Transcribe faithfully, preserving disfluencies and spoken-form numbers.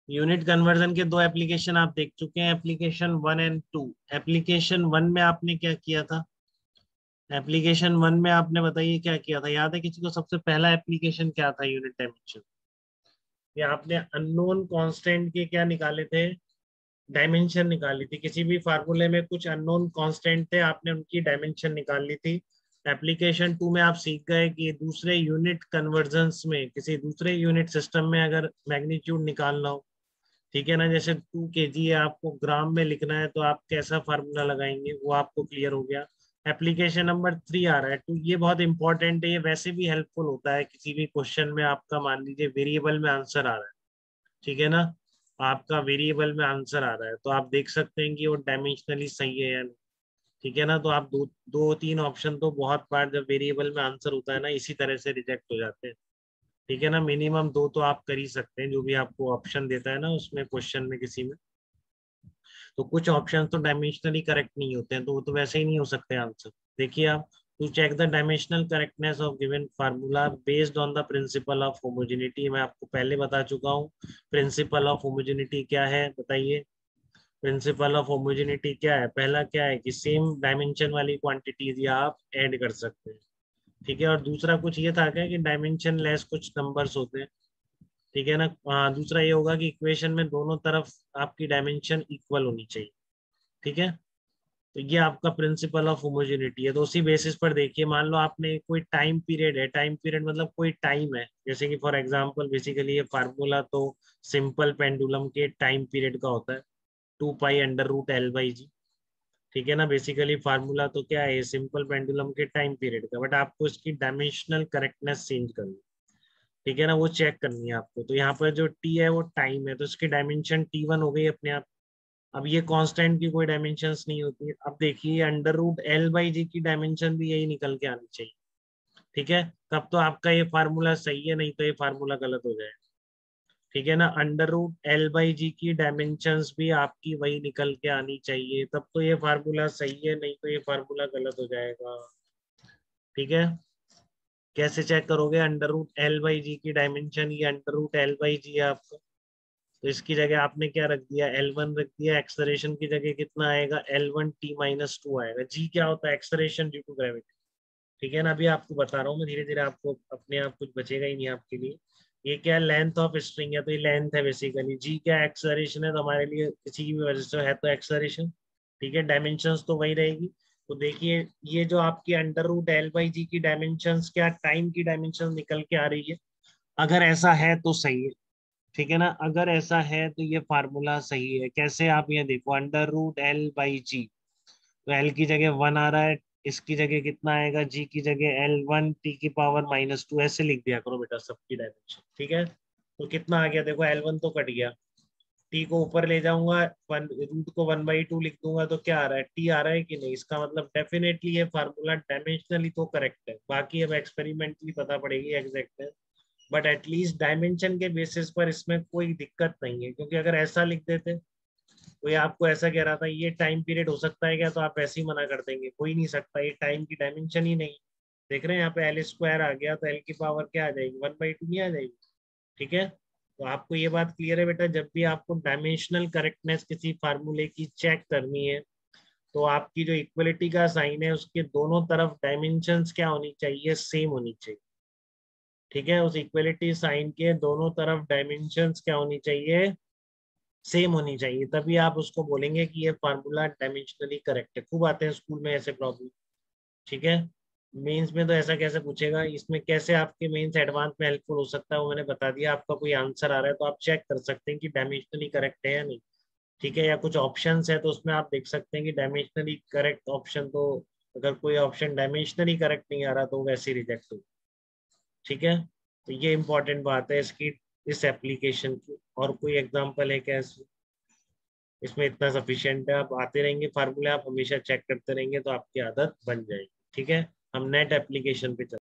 Unit conversion के दो application आप देख चुके हैं, application one and two. Application one में आपने क्या किया था? एप्लीकेशन वन में आपने बताइए क्या किया था, याद है किसी को? सबसे पहला एप्लीकेशन क्या था यूनिट डायमेंशन? ये आपने अननोन कांस्टेंट के क्या निकाले थे? डायमेंशन निकाली थी। किसी भी फार्मूले में कुछ अननोन कांस्टेंट थे, आपने उनकी डायमेंशन निकाल ली थी। एप्लीकेशन टू में आप सीख गए कि दूसरे यूनिट कन्वर्जन्स में, किसी दूसरे यूनिट सिस्टम में अगर मैग्नीट्यूड निकालना हो, ठीक है ना, जैसे टू के जी है, आपको ग्राम में लिखना है, तो आप कैसा फार्मूला लगाएंगे वो आपको क्लियर हो गया। एप्लीकेशन नंबर थ्री आ रहा है, तो ये बहुत इंपॉर्टेंट है, ये वैसे भी हेल्पफुल होता है किसी भी क्वेश्चन में। आपका मान लीजिए वेरिएबल में आंसर आ रहा है, ठीक है ना, आपका वेरिएबल में आंसर आ रहा है, तो आप देख सकते हैं कि वो डायमेंशनली सही है या नहीं, ठीक है ना। तो आप दो दो तीन ऑप्शन तो बहुत बार जब वेरिएबल में आंसर होता है ना, इसी तरह से रिजेक्ट हो जाते हैं, ठीक है ना। मिनिमम दो तो आप कर ही सकते हैं, जो भी आपको ऑप्शन देता है ना उसमें, क्वेश्चन में किसी में। तो कुछ ऑप्शन तो डायमेंशनली करेक्ट नहीं होते हैं, तो वो तो वैसे ही नहीं हो सकते आंसर। देखिए आप, to check the dimensional correctness of given formula based on the principle of homogeneity, मैं आपको पहले बता चुका हूँ। प्रिंसिपल ऑफ होमोजेनिटी क्या है बताइए? प्रिंसिपल ऑफ होमोजेनिटी क्या है? पहला क्या है कि सेम डायमेंशन वाली क्वांटिटीज या आप ऐड कर सकते हैं, ठीक है। और दूसरा कुछ ये था क्या कि डायमेंशन लेस कुछ नंबर्स होते हैं, ठीक है ना। हाँ, दूसरा ये होगा कि इक्वेशन में दोनों तरफ आपकी डायमेंशन इक्वल होनी चाहिए, ठीक है। तो ये आपका प्रिंसिपल ऑफ होमोजेनिटी है। तो उसी बेसिस पर देखिए, मान लो आपने कोई टाइम पीरियड है, टाइम पीरियड मतलब कोई टाइम है, जैसे कि फॉर एग्जांपल बेसिकली ये फार्मूला तो सिंपल पेंडुलम के टाइम पीरियड का होता है, two pi under root L by g, ठीक है ना। बेसिकली फार्मूला तो क्या है, सिंपल पेंडुलम के टाइम पीरियड का, बट आपको इसकी डायमेंशनल करेक्टनेस चेंज करनी, ठीक है ना, वो चेक करनी है आपको। तो यहाँ पर जो टी है वो टाइम है, तो इसकी डायमेंशन टी वन हो गई अपने आप। अब ये कांस्टेंट की कोई डायमेंशंस नहीं होती है। अब देखिए under root L by g की डायमेंशन भी यही निकल के आनी चाहिए, ठीक है। तब तो आपका ये फार्मूला सही है, नहीं तो ये फार्मूला गलत हो जाएगा, ठीक है ना। Under root L by g की डायमेंशंस भी आपकी वही निकल के आनी चाहिए, तब तो ये फार्मूला सही है, नहीं तो ये फार्मूला गलत हो जाएगा, ठीक है। कैसे चेक करोगे? Under root L by g की डायमेंशन, ये under root L by g है आपका, तो इसकी जगह आपने क्या रख दिया? एल वन रख दिया। एक्सलेरेशन की जगह कितना आएगा? L one T minus two आएगा। जी क्या होता है? एक्सलेरेशन ड्यू टू ग्रेविटी, ठीक है ना। अभी आपको बता रहा हूँ मैं, धीरे धीरे आपको अपने आप कुछ बचेगा ही नहीं आपके लिए। ये क्या? लेंथ ऑफ स्ट्रिंग है, तो ये लेंथ है बेसिकली। जी क्या? एक्सलेरेशन है, तो हमारे लिए किसी की भी वजह से है तो एक्सलेरेशन, ठीक है। डायमेंशंस तो वही रहेगी। तो देखिए ये जो आपकी under root L by g की डायमेंशंस क्या टाइम की डायमेंशन निकल के आ रही है? अगर ऐसा है तो सही है, ठीक है ना। अगर ऐसा है तो ये फार्मूला सही है। कैसे? आप ये देखो, under root L by g, तो एल की जगह वन आ रहा है, इसकी जगह कितना आएगा? जी की जगह एल वन टी की पावर माइनस टू, ऐसे लिख दिया करो बेटा सबकी डायमेंशन, ठीक है। तो कितना आ गया देखो, एल वन तो कट गया, टी को ऊपर ले जाऊंगा, वन रूट को वन बाई टू लिख दूंगा, तो क्या आ रहा है? टी आ रहा है कि नहीं? इसका मतलब डेफिनेटली ये फार्मूला डायमेंशनली तो करेक्ट है, बाकी अब एक्सपेरिमेंटली पता पड़ेगी एग्जैक्ट है, बट एटलीस्ट डायमेंशन के बेसिस पर इसमें कोई दिक्कत नहीं है। क्योंकि अगर ऐसा लिख देते, कोई आपको ऐसा कह रहा था ये टाइम पीरियड हो सकता है क्या, तो आप ऐसे ही मना कर देंगे, हो ही नहीं सकता, ये टाइम की डायमेंशन ही नहीं। देख रहे हैं यहाँ पे एल स्क्वायर आ गया, तो एल की पावर क्या आ जाएगी? वन बाई टू नहीं आ जाएगी, ठीक है। तो आपको ये बात क्लियर है बेटा, जब भी आपको डायमेंशनल करेक्टनेस किसी फार्मूले की चेक करनी है, तो आपकी जो इक्वलिटी का साइन है उसके दोनों तरफ डायमेंशंस क्या होनी चाहिए? सेम होनी चाहिए, ठीक है। उस इक्वलिटी साइन के दोनों तरफ डायमेंशंस क्या होनी चाहिए? सेम होनी चाहिए, तभी आप उसको बोलेंगे कि ये फार्मूला डायमेंशनली करेक्ट है। खूब आते हैं स्कूल में ऐसे प्रॉब्लम, ठीक है। मेंस में तो ऐसा कैसे पूछेगा? इसमें कैसे आपके मेंस एडवांस में हेल्पफुल हो सकता है वो मैंने बता दिया। आपका कोई आंसर आ रहा है तो आप चेक कर सकते हैं कि डायमेंशनली करेक्ट है या नहीं, ठीक है। या कुछ ऑप्शंस है तो उसमें आप देख सकते हैं कि डायमेंशनली करेक्ट ऑप्शन, तो अगर कोई ऑप्शन डायमेंशनली करेक्ट नहीं आ रहा तो वैसे ही रिजेक्ट हो, ठीक है। तो ये इंपॉर्टेंट बात है इसकी, इस एप्लीकेशन की। और कोई एग्जांपल है क्या इसमें? इसमें इतना सफिशियंट है, आप आते रहेंगे फार्मूले, आप हमेशा चेक करते रहेंगे तो आपकी आदत बन जाएगी, ठीक है। हम नेट एप्लीकेशन पे चलते हैं।